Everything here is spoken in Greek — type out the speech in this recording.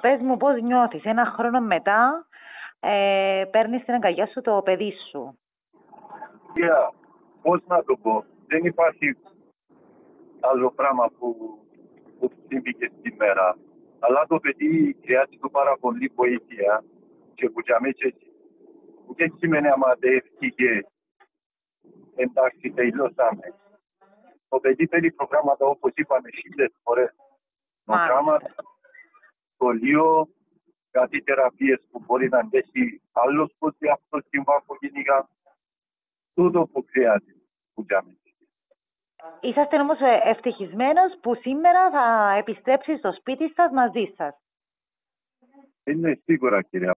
πες μου πώς νιώθεις. 1 χρόνο μετά παίρνεις στην αγκαλιά σου το παιδί σου. Πώς να το πω. Δεν υπάρχει άλλο πράγμα που συμβήκε σήμερα. Αλλά το παιδί χρειάζεται πάρα πολύ βοήθεια και που για μέσα δεν σημαίνει άμα δεν έφυγε εντάξει τελειώσαμε. Το παιδί θέλει προγράμματα όπως είπαμε 1000 φορές. Προγράμματα, σχολείο, κάτι θεραπείες που μπορεί να αντέχει άλλος ποτέ αυτό στην βάφο γενικά. Τούτο που χρειάζεται που για μέσα. Είσαστε όμως ευτυχισμένος που σήμερα θα επιστρέψεις στο σπίτι σας μαζί σας. Είναι σίγουρα κυρία.